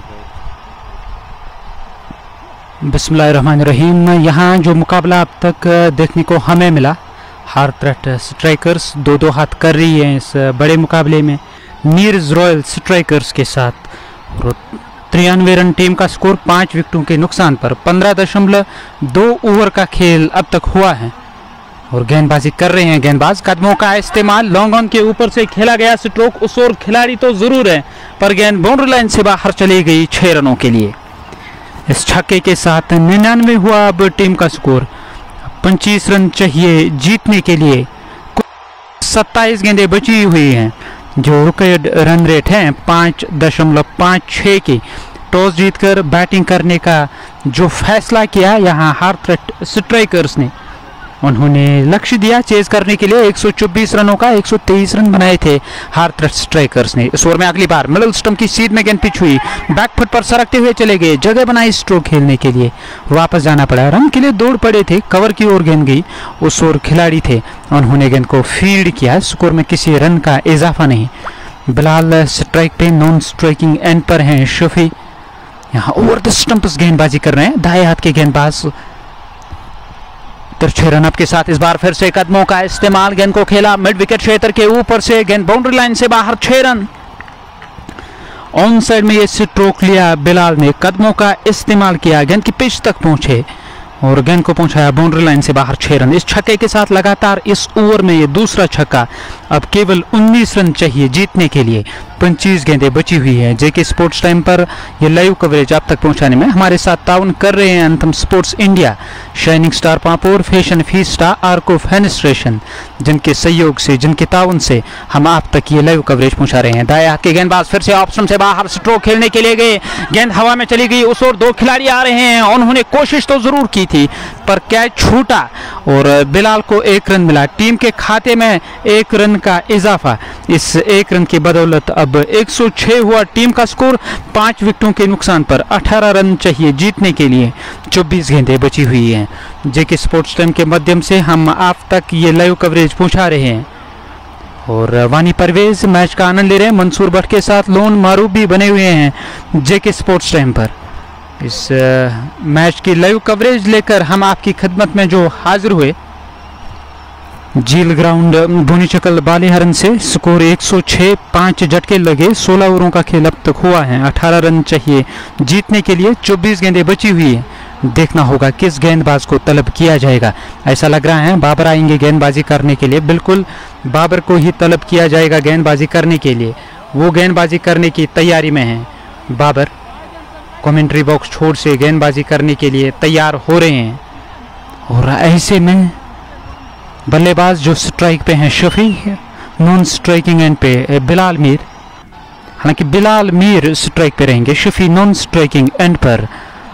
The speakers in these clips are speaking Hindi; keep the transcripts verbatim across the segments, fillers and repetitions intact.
बिस्मिल्लाहिर्रहमानिर्रहीम। यहाँ जो मुकाबला अब तक देखने को हमें मिला, हार्थ्रट स्ट्राइकर्स दो दो हाथ कर रही है इस बड़े मुकाबले में मीर्स रॉयल स्ट्राइकर्स के साथ। और तिरानवे रन टीम का स्कोर पाँच विकेटों के नुकसान पर। पंद्रह दशमलव दो ओवर का खेल अब तक हुआ है और गेंदबाजी कर रहे हैं गेंदबाज। कदमों का इस्तेमाल, लॉन्ग ऑन के ऊपर से खेला गया स्ट्रोक। उस ओर खिलाड़ी तो जरूर है पर गेंद बाउंड्री लाइन से बाहर चली गई छह रनों के लिए। इस छक्के के साथ निन्यानवे हुआ अब टीम का स्कोर। पच्चीस रन चाहिए जीतने के लिए। सत्ताईस गेंदें बची हुई हैं। जो विकेट रन रेट है पाँच दशमलव पाँच छः की। टॉस जीतकर बैटिंग करने का जो फैसला किया यहाँ हार्थ्रट स्ट्राइकर्स ने, उन्होंने लक्ष्य दिया चेज करने के लिए। एक सौ चौबीस रनों का एक सौ तेईस रन बनाए थे हार्थ्रट स्ट्राइकर्स ने। इस ओवर में अगली बार मिडल स्टंप की सीध में गेंद पिच हुई, बैकफुट पर सरकते हुए चले गए, जगह बनाई स्ट्रोक खेलने के लिए, वापस जाना पड़ा। रन के लिए दौड़ पड़े थे, कवर की ओर गेंद गई। उस ओर खिलाड़ी थे, उन्होंने गेंद को फील्ड किया। स्कोर में किसी रन का इजाफा नहीं। बिलाल स्ट्राइक पे, नॉन स्ट्राइकिंग एंड पर हैं शफी। यहाँ ओवर द स्टंप्स गेंदबाजी कर रहे हैं दाएं हाथ के गेंदबाज। तिरछे रन अप के साथ इस बार फिर से कदमों का इस्तेमाल, गेंद को खेला मिड विकेट क्षेत्र के ऊपर से, गेंद बाउंड्री लाइन से बाहर, छह रन। ऑन साइड में ये स्ट्रोक लिया बिलाल ने, कदमों का इस्तेमाल किया, गेंद की पिच तक पहुंचे और गेंद को पहुंचाया बाउंड्री लाइन से बाहर, छह रन। इस छक्के के साथ लगातार इस ओवर में ये दूसरा छक्का। अब केवल उन्नीस रन चाहिए जीतने के लिए। पच्चीस गेंदें बची हुई है। जेके स्पोर्ट्स टाइम पर यह लाइव कवरेज आप तक पहुंचाने में हमारे साथ ताउन कर रहे हैं अंतम sports India, shining star Pampore, fashion fiesta, Arco fenestration, जिनके सहयोग से, जिनके ताउन से हम आप तक ये लाइव कवरेज पहुंचा रहे हैं। दाएं हाथ के गेंदबाज फिर से ऑप्शन से बाहर स्ट्रोक खेलने के लिए गए, गेंद हवा में चली गई। उस ओर दो खिलाड़ी आ रहे हैं, उन्होंने कोशिश तो जरूर की थी पर कैच छूटा और बिलाल को एक रन मिला। टीम के खाते में एक रन का इजाफा। इस एक रन की बदौलत अब एक सौ छह हुआ टीम का स्कोर। पांच विकेटों के नुकसान पर अठारह रन चाहिए जीतने के लिए। चौबीस गेंदें बची हुई हैं। जेके स्पोर्ट्स टाइम के माध्यम से हम आप तक ये लाइव कवरेज पहुंचा रहे हैं और वानी परवेज मैच का आनंद ले रहे हैं। मंसूर भट्ट के साथ लोन मारूफ भी बने हुए हैं जेके स्पोर्ट्स टाइम पर। इस मैच की लाइव कवरेज लेकर हम आपकी खिदमत में जो हाजिर हुए झील ग्राउंड भुनीचकल बालीहरन से। स्कोर एक सौ छह, पाँच झटके लगे, सोलह ओवरों का खेल अब तक हुआ है। अठारह रन चाहिए जीतने के लिए। चौबीस गेंदें बची हुई है। देखना होगा किस गेंदबाज को तलब किया जाएगा। ऐसा लग रहा है बाबर आएंगे गेंदबाजी करने के लिए। बिल्कुल बाबर को ही तलब किया जाएगा गेंदबाजी करने के लिए। वो गेंदबाजी करने की तैयारी में है। बाबर कमेंट्री बॉक्स छोड़ से गेंदबाजी करने के लिए तैयार हो रहे हैं। और ऐसे में बल्लेबाज जो स्ट्राइक पे हैं शफी, नॉन स्ट्राइकिंग एंड पे बिलाल मीर। हालांकि बिलाल मीर स्ट्राइक पे रहेंगे, शफी नॉन स्ट्राइकिंग एंड पर।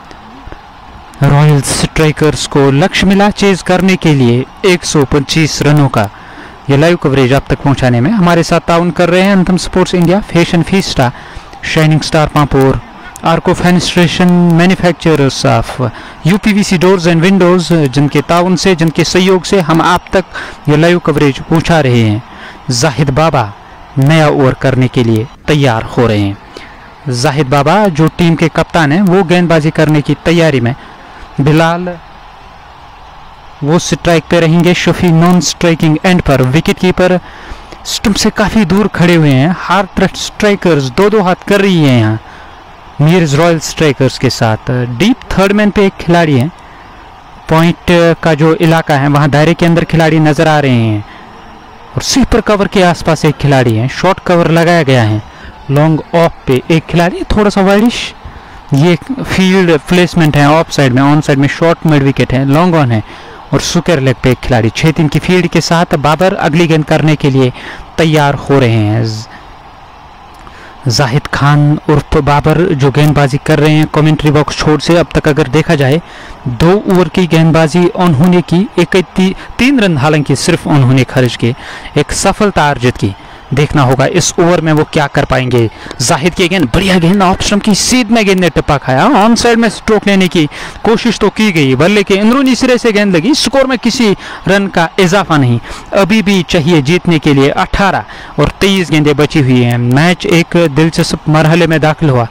रॉयल स्ट्राइकर्स को लक्ष्य मिला चेज करने के लिए एक सौ पच्चीस रनों का। यह लाइव कवरेज आप तक पहुंचाने में हमारे साथ ताउन कर रहे हैं अंतम sports India, fashion fiesta, shining star Pampore, Arco fenestration, manufacturers of UPVC doors and windows, जिनके ताउन से, जिनके सहयोग से हम आप तक ये लाइव कवरेज पहुंचा रहे हैं। जाहिद बाबा नया ओवर करने के लिए तैयार हो रहे हैं। जाहिद बाबा जो टीम के कप्तान हैं वो गेंदबाजी करने की तैयारी में। बिलाल वो स्ट्राइक पे रहेंगे, शफी नॉन स्ट्राइकिंग एंड पर। विकेट कीपर स्टंप से काफी दूर खड़े हुए हैं। हार्थ्रट स्ट्राइकर्स दो दो हाथ कर रही है यहाँ मीर्स रॉयल स्ट्राइकर्स के साथ। डीप थर्ड मैन पे एक खिलाड़ी है। पॉइंट का जो इलाका है वहां दायरे के अंदर खिलाड़ी नजर आ रहे हैं और स्वीपर कवर के आसपास एक खिलाड़ी है। शॉर्ट कवर लगाया गया है। लॉन्ग ऑफ पे एक खिलाड़ी, थोड़ा सा वाइडिश। ये फील्ड प्लेसमेंट है ऑफ साइड में। ऑन साइड में शॉर्ट मिड विकेट है, लॉन्ग ऑन है और सुकर लेग पे एक खिलाड़ी। छह तीन की फील्ड के साथ बाबर अगली गेंद करने के लिए तैयार हो रहे हैं। जाहिद खान उर्फ बाबर जो गेंदबाजी कर रहे हैं कमेंट्री बॉक्स छोड़ से। अब तक अगर देखा जाए दो ओवर की गेंदबाजी उन्होंने की, एक ती, तीन रन हालांकि सिर्फ उन्होंने खर्च किए, एक सफलता अर्जित की। देखना होगा इस ओवर में वो क्या कर पाएंगे। जाहिद की गेंद, बढ़िया गेंद, ऑप्शन की सीध में गेंद ने टप्पा खाया। ऑन साइड में स्ट्रोक लेने की कोशिश तो की गई, बल्ले के अंदरूनी सिरे से गेंद लगी। स्कोर में किसी रन का इजाफा नहीं। अभी भी चाहिए जीतने के लिए अठारह और तेईस गेंदें बची हुई हैं। मैच एक दिलचस्प मरहले में दाखिल हुआ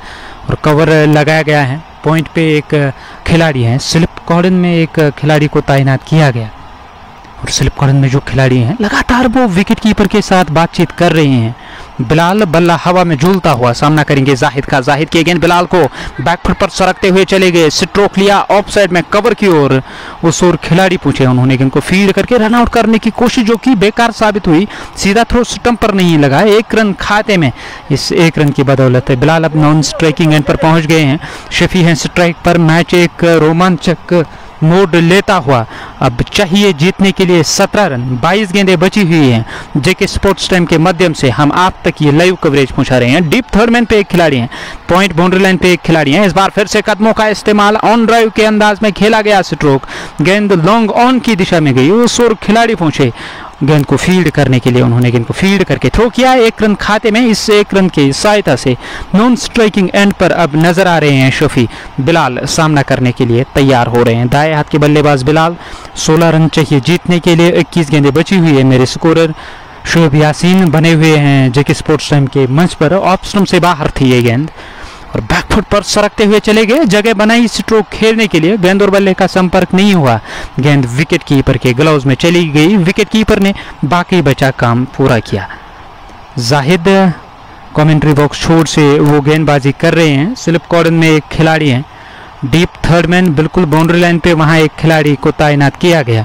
और कवर लगाया गया है। पॉइंट पे एक खिलाड़ी है, स्लिप कॉर्डन में एक खिलाड़ी को तैनात किया गया और स्लिप कॉर्डन में जो खिलाड़ी हैं लगातार वो विकेट कीपर के साथ बातचीत कर रहे हैं। बिलाल बल्ला हवा में झूलता हुआ सामना करेंगे जाहिद का। जाहिद की गेंद बिलाल को बैकफुट पर सरकते हुए चले गए, स्ट्रोक लिया ऑफ साइड में कवर की ओर। उस ओर खिलाड़ी पूछे, उन्होंने गेंद को फील्ड करके रन आउट करने की कोशिश जो की बेकार साबित हुई। सीधा थ्रो स्टंप पर नहीं लगा, एक रन खाते में। इस एक रन की बदौलत बिलाल अब नॉन स्ट्राइकिंग एंड पर पहुंच गए हैं। शफी हैं स्ट्राइक पर। मैच एक रोमांचक मोड लेता हुआ अब चाहिए जीतने के लिए सत्रह रन। बाईस गेंदें बची हुई हैं। जेके स्पोर्ट्स टाइम के माध्यम से हम आप तक ये लाइव कवरेज पहुंचा रहे हैं। डीप थर्ड मैन पे एक खिलाड़ी हैं, पॉइंट बाउंड्री लाइन पे एक खिलाड़ी हैं। इस बार फिर से कदमों का इस्तेमाल, ऑन ड्राइव के अंदाज में खेला गया स्ट्रोक। गेंद लॉन्ग ऑन की दिशा में गई, उस ओर खिलाड़ी पहुंचे गेंद को फील्ड करने के लिए। उन्होंने गेंद को फील्ड करके थ्रो किया, एक रन खाते में। इस एक रन की सहायता से नॉन स्ट्राइकिंग एंड पर अब नजर आ रहे हैं शफी। बिलाल सामना करने के लिए तैयार हो रहे हैं। दाएं हाथ के बल्लेबाज बिलाल। सोलह रन चाहिए जीतने के लिए, इक्कीस गेंदें बची हुई है। मेरे स्कोरर शोएब यासीन बने हुए हैं जेके स्पोर्ट्स टाइम के मंच पर। ऑफ स्टंप से बाहर थी ये गेंद और बैकफुट पर सरकते हुए चले गए। जगह बनाई स्ट्रोक खेलने के लिए, गेंद और बल्ले का संपर्क नहीं हुआ। गेंद विकेट कीपर के ग्लव्स में चली गई। विकेट कीपर ने बाकी बचा काम पूरा किया। जाहिद कमेंट्री बॉक्स छोर से वो गेंदबाजी कर रहे हैं। स्लिप कॉर्डन में एक खिलाड़ी है। डीप थर्ड मैन बिल्कुल बाउंड्री लाइन पे, वहां एक खिलाड़ी को तैनात किया गया।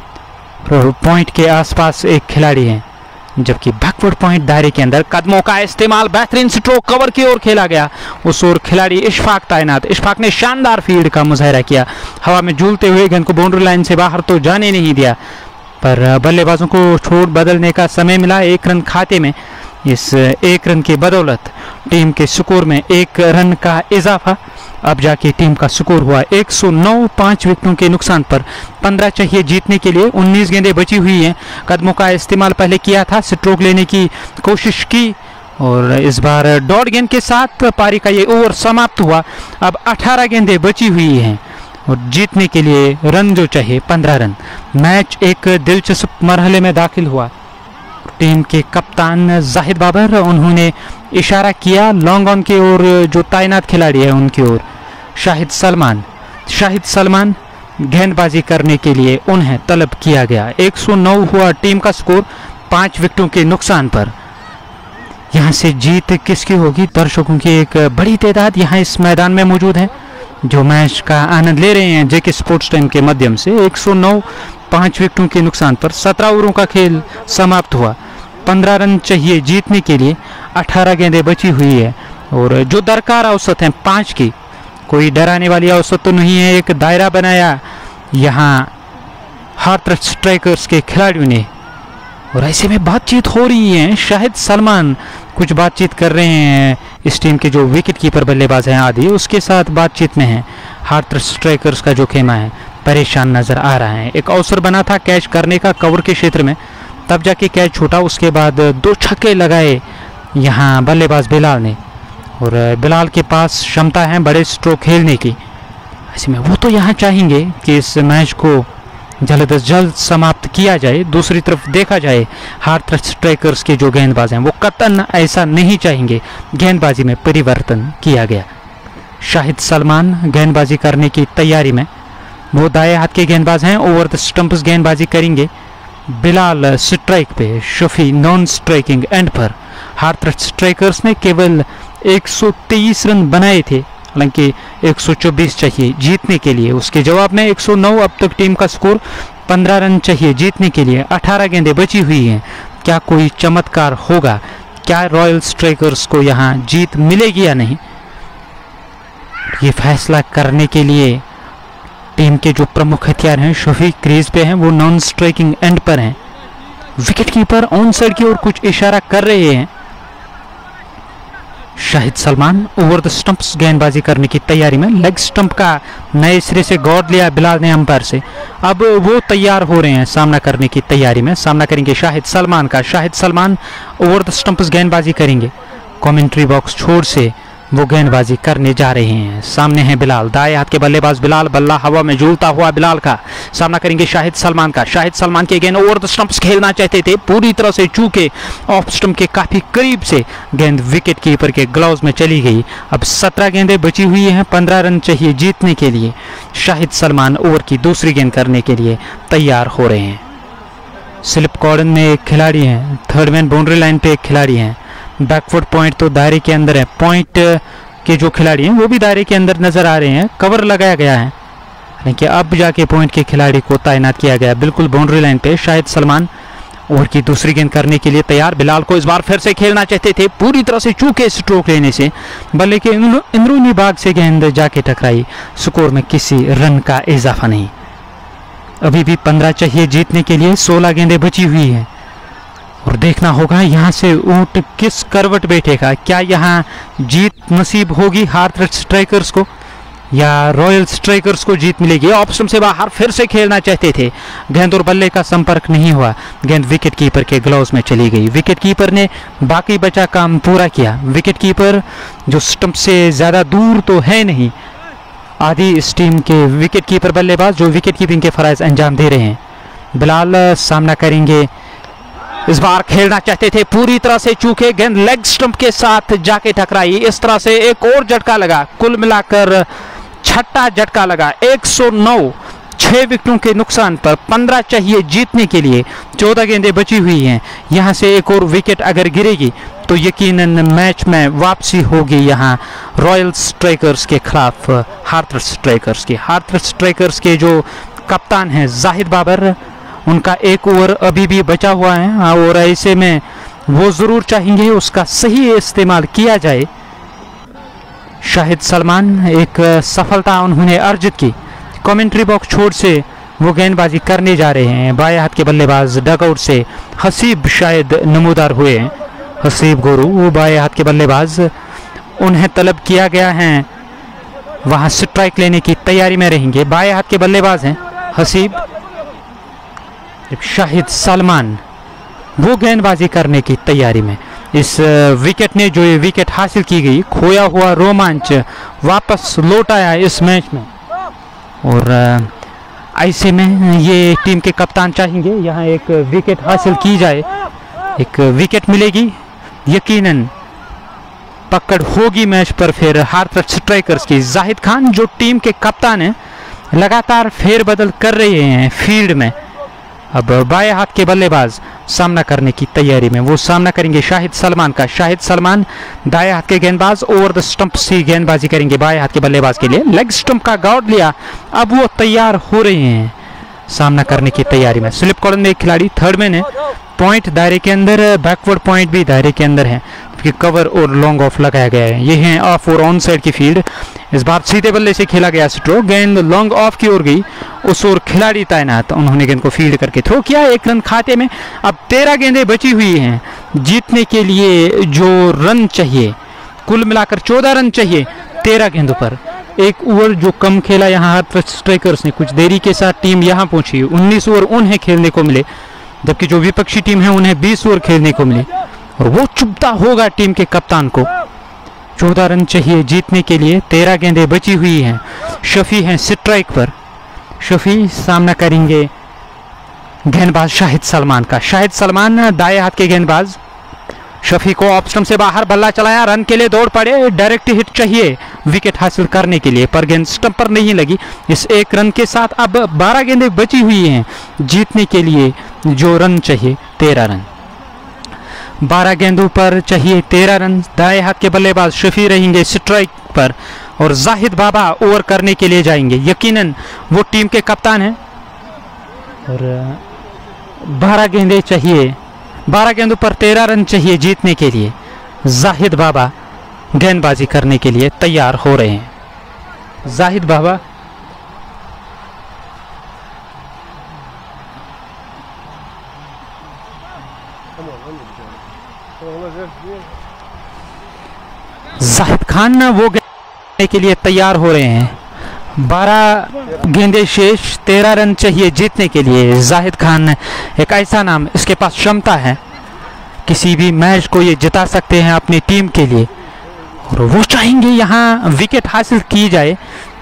पॉइंट के आसपास एक खिलाड़ी है, जबकि बैकवर्ड पॉइंट दायरे के अंदर। कदमों का इस्तेमाल, बेहतरीन स्ट्रोक कवर की ओर खेला गया। उस ओर खिलाड़ी इशफाक तैनात। इशफाक ने शानदार फील्ड का मुजाहरा किया, हवा में झूलते हुए गेंद को बाउंड्री लाइन से बाहर तो जाने नहीं दिया, पर बल्लेबाजों को छोड़ बदलने का समय मिला। एक रन खाते में। इस एक रन की बदौलत टीम के स्कोर में एक रन का इजाफा। अब जाके टीम का स्कोर हुआ एक सौ नौ। पांच विकेटों के नुकसान पर पंद्रह चाहिए जीतने के लिए। उन्नीस गेंदें बची हुई हैं। कदमों का इस्तेमाल पहले किया था, स्ट्रोक लेने की कोशिश की और इस बार डॉट गेंद के साथ पारी का ये ओवर समाप्त हुआ। अब अठारह गेंदें बची हुई हैं और जीतने के लिए रन जो चाहिए पंद्रह रन। मैच एक दिलचस्प मरहले में दाखिल हुआ। टीम के कप्तान जाहिद बाबर, उन्होंने इशारा किया लॉन्ग ऑन की ओर, जो तैनात खिलाड़ी है उनकी ओर। शाहिद सलमान शाहिद सलमान गेंदबाजी करने के लिए उन्हें तलब किया गया। एक सौ नौ हुआ टीम का स्कोर, पांच विकेटों के नुकसान पर। यहां से जीत किसकी होगी? दर्शकों की एक बड़ी तादाद यहां इस मैदान में मौजूद है, जो मैच का आनंद ले रहे हैं जेके स्पोर्ट्स टाइम के माध्यम से। एक सौ नौ पांच विकेटों के नुकसान पर सत्रह ओवरों का खेल समाप्त हुआ। पंद्रह रन चाहिए जीतने के लिए, अठारह गेंदें बची हुई है और जो दरकार औसत है पाँच की, कोई डराने वाली औसत तो नहीं है। एक दायरा बनाया यहाँ हार्ट स्ट्राइकर्स के खिलाड़ियों ने और ऐसे में बातचीत हो रही है। शाहिद सलमान कुछ बातचीत कर रहे हैं इस टीम के जो विकेट कीपर बल्लेबाज हैं आदि, उसके साथ बातचीत में है। हार्ट स्ट्राइकर्स का जो खेमा है परेशान नजर आ रहा है। एक अवसर बना था कैच करने का कवर के क्षेत्र में, तब जाके कैच छूटा। उसके बाद दो छक्के लगाए यहाँ बल्लेबाज बिलाल ने और बिलाल के पास क्षमता है बड़े स्ट्रोक खेलने की। ऐसे में वो तो यहाँ चाहेंगे कि इस मैच को जल्द अज जल्द समाप्त किया जाए। दूसरी तरफ देखा जाए हार्ट स्ट्राइकर्स के जो गेंदबाज हैं वो कतन ऐसा नहीं चाहेंगे। गेंदबाजी में परिवर्तन किया गया। शाहिद सलमान गेंदबाजी करने की तैयारी में, वो दाएं हाथ के गेंदबाज हैं। ओवर द स्टंप्स गेंदबाजी करेंगे। बिलाल स्ट्राइक पे, शफी नॉन स्ट्राइकिंग एंड पर। हार्ट स्ट्राइकर्स ने केवल एक सौ तेईस रन बनाए थे, हालांकि एक सौ चौबीस चाहिए जीतने के लिए। उसके जवाब में एक सौ नौ अब तक टीम का स्कोर। पंद्रह रन चाहिए जीतने के लिए, अठारह गेंदें बची हुई हैं। क्या कोई चमत्कार होगा? क्या रॉयल स्ट्राइकर्स को यहाँ जीत मिलेगी या नहीं? ये फैसला करने के लिए टीम के जो प्रमुख हथियार हैं, शफी क्रीज पे हैं, वो नॉन स्ट्राइकिंग एंड पर हैं। विकेट कीपर ऑन साइड की ओर कुछ इशारा कर रहे हैं। Shahid Salman over the stumps गेंदबाजी करने की तैयारी में। लेग स्टंप का नए सिरे से गौर लिया बिलाल ने अंपायर से। अब वो तैयार हो रहे हैं सामना करने की तैयारी में। सामना करेंगे शाहिद सलमान का। Shahid Salman over the stumps गेंदबाजी करेंगे। कमेंट्री बॉक्स छोर से वो गेंदबाजी करने जा रहे हैं। सामने है बिलाल, दाएं हाथ के बल्लेबाज बिलाल, बल्ला हवा में झूलता हुआ बिलाल का सामना करेंगे शाहिद सलमान का। शाहिद सलमान के गेंद ओवर द स्टंप्स खेलना चाहते थे, पूरी तरह से चूके ऑफ स्टंप के काफी करीब से गेंद विकेट कीपर के ग्लव्स में चली गई। अब सत्रह गेंदें बची हुई हैं, पंद्रह रन चाहिए जीतने के लिए। शाहिद सलमान ओवर की दूसरी गेंद करने के लिए तैयार हो रहे हैं। स्लिप कॉर्डन में एक खिलाड़ी हैं, थर्ड मैन बाउंड्री लाइन पे एक खिलाड़ी हैं। बैकफुट पॉइंट तो दायरे के अंदर है, पॉइंट के जो खिलाड़ी हैं वो भी दायरे के अंदर नजर आ रहे हैं। कवर लगाया गया है, लेकिन अब जाके पॉइंट के खिलाड़ी को तैनात किया गया बिल्कुल बाउंड्री लाइन पे। शाहिद सलमान ओवर की दूसरी गेंद करने के लिए तैयार। बिलाल को इस बार फिर से खेलना चाहते थे, पूरी तरह से चूके स्ट्रोक लेने से बल्ले के अंदरूनी भाग से गेंद जाके टकराई। स्कोर में किसी रन का इजाफा नहीं। अभी भी पंद्रह चाहिए जीतने के लिए, सोलह गेंदें बची हुई हैं और देखना होगा यहाँ से ऊंट किस करवट बैठेगा। क्या यहाँ जीत नसीब होगी हार्ट स्ट्राइकर्स को या रॉयल स्ट्राइकर्स को जीत मिलेगी? ऑप्शन से बाहर फिर से खेलना चाहते थे, गेंद और बल्ले का संपर्क नहीं हुआ, गेंद विकेट कीपर के ग्लव्स में चली गई। विकेट कीपर ने बाकी बचा काम पूरा किया। विकेट कीपर जो स्टंप से ज़्यादा दूर तो है नहीं, आधी इस टीम के विकेट कीपर बल्लेबाज जो विकेट कीपिंग के फराइज अंजाम दे रहे हैं। बिलाल सामना करेंगे, इस बार खेलना चाहते थे, पूरी तरह से चूके, गेंद लेग स्टंप के साथ जाके टकराई। इस तरह से एक और झटका लगा, कुल मिलाकर छठा झटका लगा। एक सौ नौ, छह विकेटों के नुकसान पर पंद्रह चाहिए जीतने के लिए, चौदह गेंदें बची हुई हैं। यहां से एक और विकेट अगर गिरेगी तो यकीनन मैच में वापसी होगी यहाँ रॉयल स्ट्राइकर्स के खिलाफ हार्ट स्ट्राइकर्स की। हार्ट स्ट्राइकर्स के जो कप्तान हैं जाहिद बाबर, उनका एक ओवर अभी भी बचा हुआ है और ऐसे में वो जरूर चाहेंगे उसका सही इस्तेमाल किया जाए। शाहिद सलमान एक सफलता उन्होंने अर्जित की। कमेंट्री बॉक्स छोर से वो गेंदबाजी करने जा रहे हैं। बाएं हाथ के बल्लेबाज डगआउट से हसीब शायद नमूदार हुए हैं, हसीब गोरू वो बाएं हाथ के बल्लेबाज, उन्हें तलब किया गया है, वहां स्ट्राइक लेने की तैयारी में रहेंगे। बाएं हाथ के बल्लेबाज हैं हसीब। शाहिद सलमान वो गेंदबाजी करने की तैयारी में। इस विकेट ने जो ये विकेट हासिल की गई, खोया हुआ रोमांच वापस लौट आया इस मैच में और ऐसे में ये टीम के कप्तान चाहेंगे यहाँ एक विकेट हासिल की जाए, एक विकेट मिलेगी, यकीनन पकड़ होगी मैच पर फिर हार्ट स्ट्राइकर्स की। जाहिद खान जो टीम के कप्तान हैं लगातार फेरबदल कर रहे हैं फील्ड में। अब बाएं हाथ के बल्लेबाज सामना करने की तैयारी में, वो सामना करेंगे शाहिद सलमान का। शाहिद सलमान दाएं हाथ के गेंदबाज ओवर द स्टंप से गेंदबाजी करेंगे बाएं हाथ के बल्लेबाज के लिए। लेग स्टंप का गार्ड लिया, अब वो तैयार हो रहे हैं सामना करने की तैयारी में। स्लिप कॉर्नर में एक खिलाड़ी थर्ड मैन है, पॉइंट दायरे के अंदर, बैकवर्ड पॉइंट भी दायरे के अंदर है, कवर और लॉन्ग ऑफ लगाया गया है। ये है ऑफ और ऑन साइड की फील्ड। इस बार सीधे बल्ले से खेला गया स्ट्रोक, गेंद लॉन्ग ऑफ की ओर गई, उस ओर खिलाड़ी तैनात, उन्होंने गेंद को फील्ड करके थ्रो किया। एक रन खाते में। अब तेरह गेंदें बची हुई हैं जीतने के लिए, जो रन चाहिए कुल मिलाकर चौदह रन चाहिए तेरह गेंदों पर। एक ओवर जो कम खेला यहाँ हार्ट स्ट्राइकर्स ने, कुछ देरी के साथ टीम यहाँ पहुंची। उन्नीस ओवर उन्हें खेलने को मिले, जबकि जो विपक्षी टीम है उन्हें बीस ओवर खेलने को मिले और वो चुभता होगा टीम के कप्तान को। चौदह रन चाहिए जीतने के लिए, तेरह गेंदें बची हुई हैं। शफी हैं स्ट्राइक पर, शफी सामना करेंगे गेंदबाज शाहिद सलमान का। शाहिद सलमान दाएं हाथ के गेंदबाज, शफी को ऑफ स्टंप से बाहर बल्ला चलाया, रन के लिए दौड़ पड़े, डायरेक्ट हिट चाहिए विकेट हासिल करने के लिए, पर गेंद स्टंप पर नहीं लगी। इस एक रन के साथ अब बारह गेंदें बची हुई हैं जीतने के लिए, जो रन चाहिए तेरह रन। बारह गेंदों पर चाहिए तेरह रन। दाएं हाथ के बल्लेबाज शफी रहेंगे स्ट्राइक पर और जाहिद बाबा ओवर करने के लिए जाएंगे, यकीनन वो टीम के कप्तान हैं। और बारह गेंदें चाहिए, बारह गेंदों पर तेरह रन चाहिए जीतने के लिए। जाहिद बाबा गेंदबाजी करने के लिए तैयार हो रहे हैं। जाहिद बाबा जाहिद खान वो गेंदने के लिए तैयार हो रहे हैं। बारह गेंदे शेष, तेरह रन चाहिए जीतने के लिए। जाहिद खान एक ऐसा नाम, इसके पास क्षमता है, किसी भी मैच को ये जिता सकते हैं अपनी टीम के लिए और वो चाहेंगे यहाँ विकेट हासिल की जाए,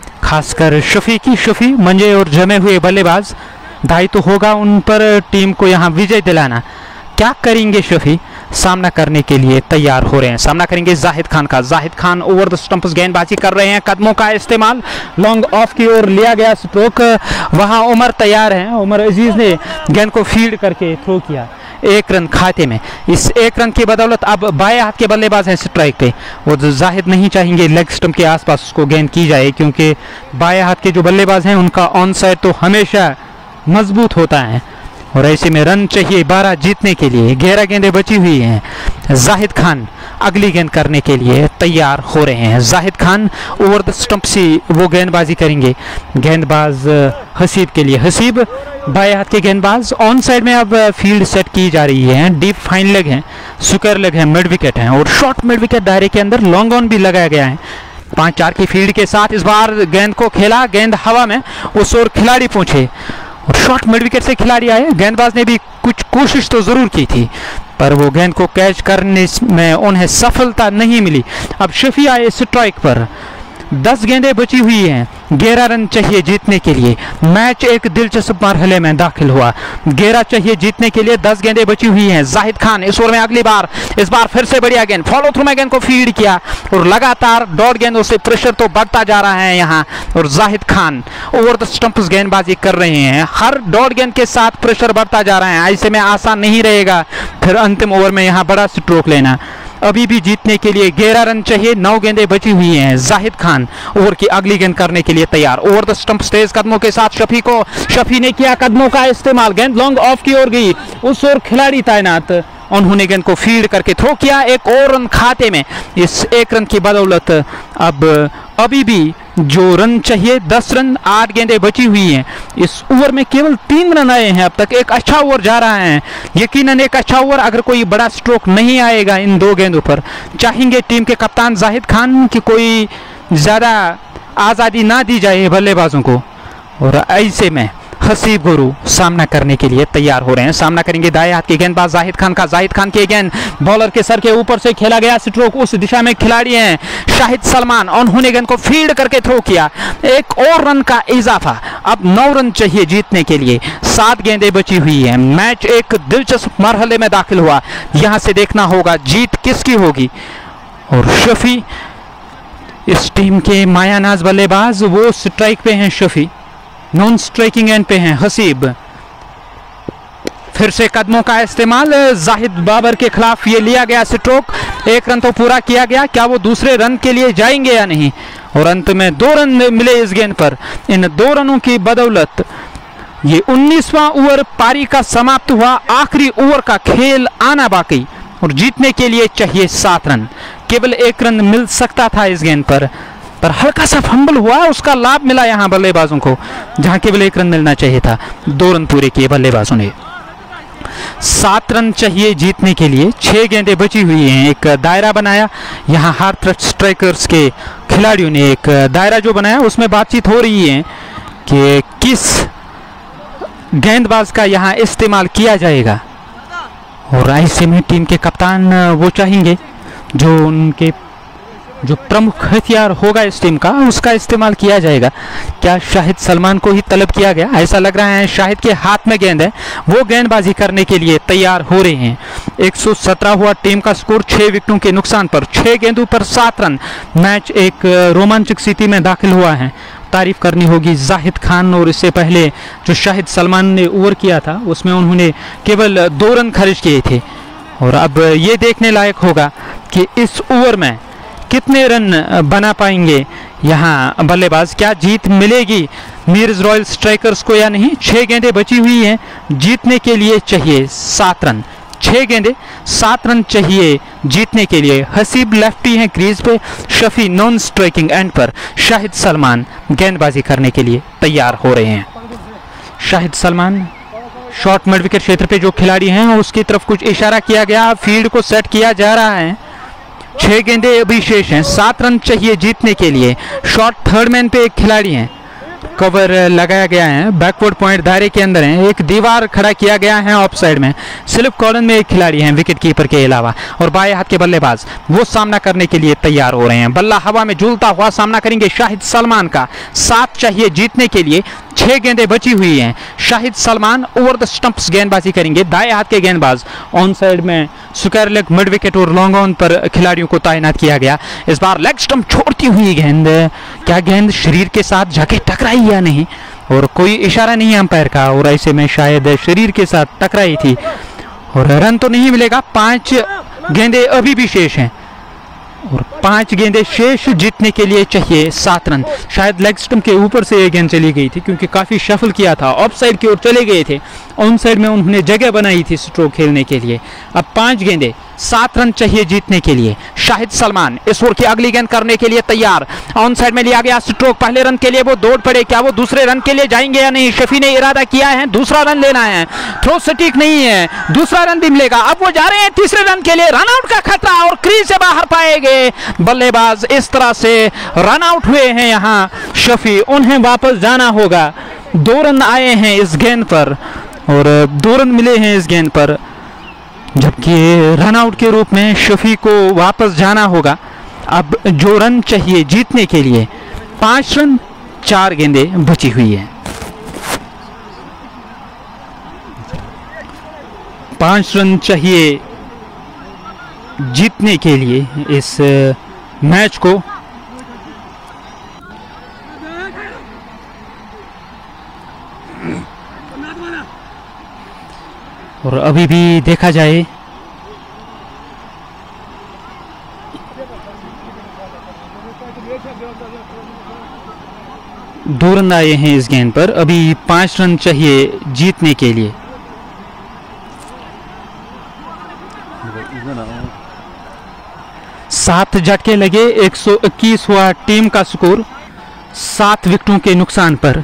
खासकर शफी की। शफी मंजे और जमे हुए बल्लेबाज, दायित्व तो होगा उन पर टीम को यहाँ विजय दिलाना। क्या करेंगे शफी? सामना करने के लिए तैयार हो रहे हैं, सामना करेंगे जाहिद खान का। Zahid Khan over the stumps गेंदबाजी कर रहे हैं, कदमों का इस्तेमाल, लॉन्ग ऑफ की ओर लिया गया स्ट्रोक। वहां उमर तैयार हैं, उमर अजीज ने गेंद को फील्ड करके थ्रो किया, एक रन खाते में। इस एक रन की बदौलत अब बाएं हाथ के बल्लेबाज हैं स्ट्राइक पे। वो जाहिद नहीं चाहेंगे लेग स्टंप के आसपास उसको गेंद की जाए, क्योंकि बाएं हाथ के जो बल्लेबाज हैं उनका ऑन साइड तो हमेशा मजबूत होता है, और ऐसे में रन चाहिए बारह जीतने के लिए। ग्यारह गेंदें बची हुई हैं। जाहिद खान अगली गेंद करने के लिए तैयार हो रहे हैं। Zahid Khan over the stump से वो गेंदबाजी करेंगे, गेंदबाज हसीब के लिए। हसीब बाएं हाथ के गेंदबाज, ऑन साइड में अब फील्ड सेट की जा रही है। डीप फाइन लेग है, सुकर लेग है, मिड विकेट है और शॉर्ट मिड विकेट दायरे के अंदर लॉन्ग ऑन भी लगाया गया है। पांच चार की फील्ड के साथ इस बार गेंद को खेला, गेंद हवा में, उस ओर खिलाड़ी पहुंचे और शॉर्ट मिड विकेट से खिलाड़ी आए। गेंदबाज ने भी कुछ कोशिश तो जरूर की थी, पर वो गेंद को कैच करने में उन्हें सफलता नहीं मिली। अब शफी आए स्ट्राइक पर, दस गेंदें बची हुई हैं, ग्यारह रन चाहिए जीतने के लिए। मैच एक दिलचस्प मरहले में दाखिल हुआ, ग्यारह चाहिए जीतने के लिए, दस गेंदें बची हुई हैं। जाहिद खान इस ओवर में अगली बार, इस बार फिर से बढ़िया गेंद, फॉलो थ्रू में गेंद को फीड किया और लगातार डॉट गेंदों से प्रेशर तो बढ़ता जा रहा है यहाँ। और Zahid Khan over the stumps गेंदबाजी कर रहे हैं, हर डॉट गेंद के साथ प्रेशर बढ़ता जा रहा है। ऐसे में आसान नहीं रहेगा फिर अंतिम ओवर में यहाँ बड़ा स्ट्रोक लेना। अभी भी जीतने के लिए ग्यारह रन चाहिए, नौ गेंदें बची हुई हैं। जाहिद खान ओवर की अगली गेंद करने के लिए तैयार। ओवर द स्टंप तेज कदमों के साथ शफी को, शफी ने किया कदमों का इस्तेमाल, गेंद लॉन्ग ऑफ की ओर गई, उस ओर खिलाड़ी तैनात, उन्होंने गेंद को फील्ड करके थ्रो किया, एक और रन खाते में। इस एक रन की बदौलत अब अभी भी जो रन चाहिए दस रन, आठ गेंदें बची हुई हैं। इस ओवर में केवल तीन रन आए हैं अब तक, एक अच्छा ओवर जा रहा है, यकीनन एक अच्छा ओवर। अगर कोई बड़ा स्ट्रोक नहीं आएगा इन दो गेंदों पर, चाहेंगे टीम के कप्तान जाहिद खान कि कोई ज़्यादा आज़ादी ना दी जाए बल्लेबाजों को, और ऐसे में हसीब गुरु सामना करने के लिए तैयार हो रहे हैं। सामना करेंगे दाएं हाथ के गेंदबाज जाहिद खान का। जाहिद खान की गेंद बॉलर के सर के ऊपर से खेला गया स्ट्रोक, उस दिशा में खिलाड़ी हैं शाहिद सलमान, उन्होंने गेंद को फील्ड करके थ्रो किया, एक और रन का इजाफा। अब नौ रन चाहिए जीतने के लिए, सात गेंदें बची हुई हैं। मैच एक दिलचस्प मरहले में दाखिल हुआ, यहां से देखना होगा जीत किसकी होगी। और शफी इस टीम के मायानाज बल्लेबाज, वो स्ट्राइक पे हैं। शफी नॉन स्ट्राइकिंग एंड पे हैं। हसीब फिर से कदमों का इस्तेमाल, जाहिद बाबर के खिलाफ ये लिया गया स्ट्रोक, एक रन तो पूरा किया गया, क्या वो दूसरे रन के लिए जाएंगे या नहीं। और अंत में दो रन मिले इस गेंद पर। इन दो रनों की बदौलत ये उन्नीसवां ओवर पारी का समाप्त हुआ, आखिरी ओवर का खेल आना बाकी, और जीतने के लिए चाहिए सात रन। केवल एक रन मिल सकता था इस गेंद पर, पर हल्का सा फंबल हुआ, उसका लाभ मिला यहां बल्लेबाजों को, जहां केवल एक रन मिलना चाहिए था। दो रन पूरे किए बल्लेबाजों ने। सात रन चाहिए जीतने के लिए, छह गेंदें बची हुई हैं। एक दायरा बनाया, यहां हार्थ स्ट्राइकर्स के खिलाड़ियों ने एक दायरा जो बनाया, उसमें बातचीत हो रही है कि किस गेंदबाज का यहां इस्तेमाल किया जाएगा। और ऐसे में टीम के कप्तान वो चाहेंगे जो उनके जो प्रमुख हथियार होगा इस टीम का, उसका इस्तेमाल किया जाएगा। क्या शाहिद सलमान को ही तलब किया गया? ऐसा लग रहा है शाहिद के हाथ में गेंद है, वो गेंदबाजी करने के लिए तैयार हो रहे हैं। एक सौ सत्रह हुआ टीम का स्कोर, छह विकेटों के नुकसान पर, छह गेंदों पर सात रन। मैच एक रोमांचक स्थिति में दाखिल हुआ है। तारीफ करनी होगी जाहिद खान, और इससे पहले जो शाहिद सलमान ने ओवर किया था उसमें उन्होंने केवल दो रन खर्च किए थे। और अब ये देखने लायक होगा कि इस ओवर में कितने रन बना पाएंगे यहाँ बल्लेबाज, क्या जीत मिलेगी मीर्स रॉयल स्ट्राइकर्स को या नहीं। छह गेंदें बची हुई हैं, जीतने के लिए चाहिए सात रन, छह गेंदें सात रन चाहिए जीतने के लिए। हसीब लेफ्टी हैं क्रीज पे, शफी नॉन स्ट्राइकिंग एंड पर, शाहिद सलमान गेंदबाजी करने के लिए तैयार हो रहे हैं। Shahid Salman short mid wicket क्षेत्र पे जो खिलाड़ी हैं उसकी तरफ कुछ इशारा किया गया, फील्ड को सेट किया जा रहा है। छह गेंदें अभी शेष हैं, सात रन चाहिए जीतने के लिए। शॉर्ट थर्ड मैन पे एक खिलाड़ी हैं, कवर लगाया गया है, बैकवर्ड पॉइंट दायरे के अंदर है, एक दीवार खड़ा किया गया है ऑफ साइड में। स्लिप कॉर्नर में एक खिलाड़ी हैं विकेट कीपर के अलावा, और बाएं हाथ के बल्लेबाज वो सामना करने के लिए तैयार हो रहे हैं। बल्ला हवा में झूलता हुआ सामना करेंगे शाहिद सलमान का। सात चाहिए जीतने के लिए, छह गेंदें बची हुई हैं। Shahid Salman over the stumps गेंदबाजी करेंगे। दाएं हाथ के गेंदबाज ऑन साइड में स्क्वायर लेग, मिड विकेट और लॉन्ग ऑन पर खिलाड़ियों को तैनात किया गया। इस बार लेग स्टंप छोड़ती हुई गेंद, क्या गेंद शरीर के साथ जाके टकराई या नहीं, और कोई इशारा नहीं है अंपायर का, और ऐसे में शायद शरीर के साथ टकराई थी और रन तो नहीं मिलेगा। पांच गेंदें अभी भी शेष हैं और पांच गेंदें शेष, जीतने के लिए चाहिए सात रन। शायद लेग स्टंप के ऊपर से ये गेंद चली गई थी क्योंकि काफी शफल किया था, ऑफ साइड की ओर चले गए थे। ऑन साइड में उन्होंने जगह बनाई थी स्ट्रोक खेलने के लिए। अब पांच गेंदें, सात रन चाहिए जीतने के लिए। शाहिद सलमान इस ओवर की अगली गेंद करने के लिए तैयार। ऑन साइड में लिया गया स्ट्रोक, पहले रन के लिए वो दौड़ पड़े, क्या वो दूसरे रन के लिए जाएंगे या नहीं। शफी ने इरादा किया है दूसरा रन लेना है, थ्रो सटीक नहीं है, दूसरा रन भी मिलेगा। अब वो जा रहे हैं तीसरे रन के लिए, रन आउट का खतरा और क्रीज से बाहर पाएंगे बल्लेबाज। इस तरह से रन आउट हुए हैं यहाँ शफी, उन्हें वापस जाना होगा। दो रन आए हैं इस गेंद पर और दो रन मिले हैं इस गेंद पर, जबकि रन आउट के रूप में शफी को वापस जाना होगा। अब जो रन चाहिए जीतने के लिए, पांच रन, चार गेंदें बची हुई है। पांच रन चाहिए जीतने के लिए इस मैच को। और अभी भी देखा जाए दो रन आए हैं इस गेंद पर, अभी पांच रन चाहिए जीतने के लिए। सात झटके लगे, एक सौ इक्कीस हुआ टीम का स्कोर, सात विकेटों के नुकसान पर।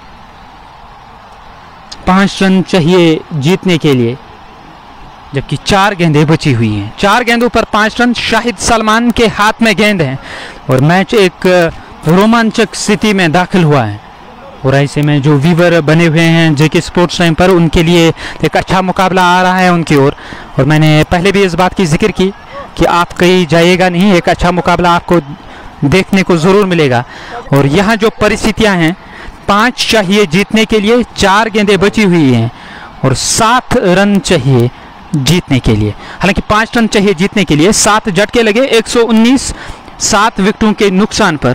पांच रन चाहिए जीतने के लिए, जबकि चार गेंदें बची हुई हैं। चार गेंदों पर पांच रन, शाहिद सलमान के हाथ में गेंद है और मैच एक रोमांचक स्थिति में दाखिल हुआ है। और ऐसे में जो व्यूवर बने हुए हैं जेके स्पोर्ट्स टाइम पर, उनके लिए एक अच्छा मुकाबला आ रहा है उनकी ओर। और मैंने पहले भी इस बात की जिक्र की कि आप कहीं जाइएगा नहीं, एक अच्छा मुकाबला आपको देखने को ज़रूर मिलेगा। और यहाँ जो परिस्थितियाँ हैं, पाँच चाहिए जीतने के लिए, चार गेंदें बची हुई हैं और सात रन चाहिए जीतने के लिए। हालांकि पाँच रन चाहिए जीतने के लिए, सात झटके लगे, एक सौ उन्नीस, सात विकेटों के नुकसान पर।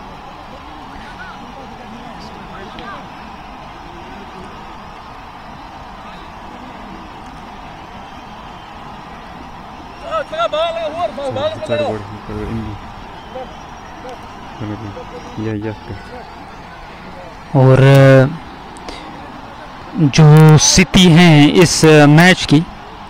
और जो स्थिति है इस मैच की,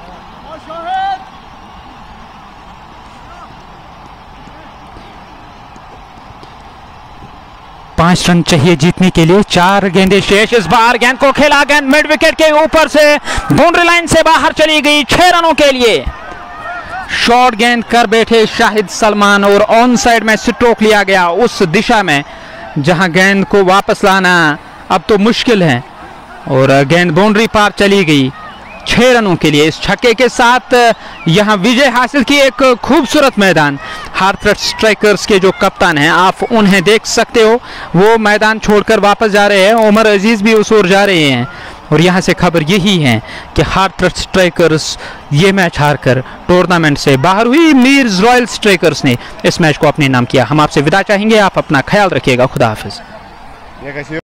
पांच रन चाहिए जीतने के लिए, चार गेंदें शेष। इस बार गेंद को खेला, गेंद मिड विकेट के ऊपर से बाउंड्री लाइन से बाहर चली गई, छह रनों के लिए। शॉर्ट गेंद कर बैठे शाहिद सलमान और ऑन साइड में स्ट्रोक लिया गया उस दिशा में जहां गेंद को वापस लाना अब तो मुश्किल है, और गेंद बाउंड्री पार चली गई छह रनों के लिए। इस छक्के के साथ यहां विजय हासिल की एक खूबसूरत मैदान। हार्थरस स्ट्राइकर्स के जो कप्तान हैं, आप उन्हें देख सकते हो, वो मैदान छोड़कर वापस जा रहे हैं। उमर अजीज भी उस ओर जा रहे हैं और यहां से खबर यही है कि हार्थरस स्ट्राइकर्स ये मैच हारकर टूर्नामेंट से बाहर हुई। मीर्स रॉयल स्ट्राइकर्स ने इस मैच को अपने नाम किया। हम आपसे विदा चाहेंगे, आप अपना ख्याल रखिएगा। खुदा हाफिज।